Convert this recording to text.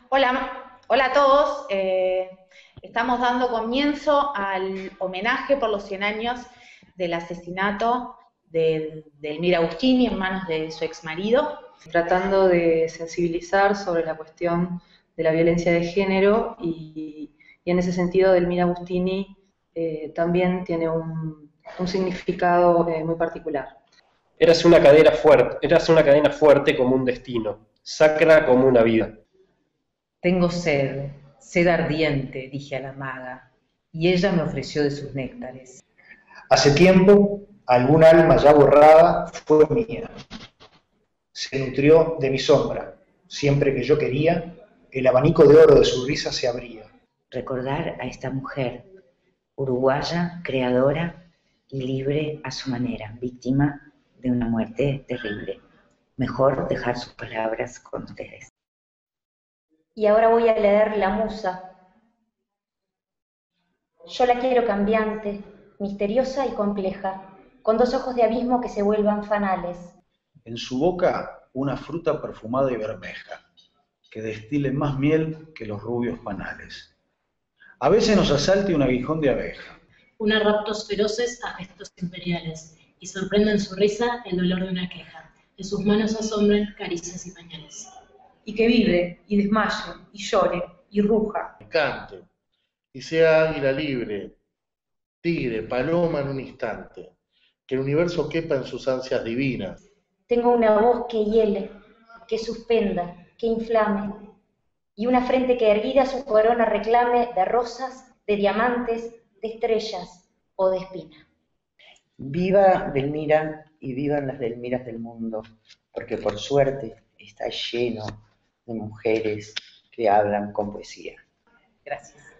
Hola a todos. Estamos dando comienzo al homenaje por los 100 años del asesinato de Elmira Agustini en manos de su exmarido. Tratando de sensibilizar sobre la cuestión de la violencia de género y en ese sentido Elmira Agustini también tiene un significado muy particular. Érase una cadena fuerte como un destino, sacra como una vida. Tengo sed ardiente, dije a la maga, y ella me ofreció de sus néctares. Hace tiempo, algún alma ya borrada fue mía. Se nutrió de mi sombra. Siempre que yo quería, el abanico de oro de su risa se abría. Recordar a esta mujer, uruguaya, creadora y libre a su manera, víctima de una muerte terrible. Mejor dejar sus palabras con ustedes. Y ahora voy a leer La Musa. Yo la quiero cambiante, misteriosa y compleja, con dos ojos de abismo que se vuelvan fanales. En su boca una fruta perfumada y bermeja, que destile más miel que los rubios panales. A veces nos asalte un aguijón de abeja. Una raptos feroces a gestos imperiales, y sorprenda en su risa el dolor de una queja. En sus manos asombren caricias y pañales. Y que vibre, y desmaye, y llore, y ruja. Cante, y sea águila libre, tigre, paloma en un instante, que el universo quepa en sus ansias divinas. Tengo una voz que hiele, que suspenda, que inflame, y una frente que erguida su corona reclame de rosas, de diamantes, de estrellas o de espina. Viva Delmira y vivan las Delmiras del mundo, porque por suerte está lleno de mujeres que hablan con poesía. Gracias.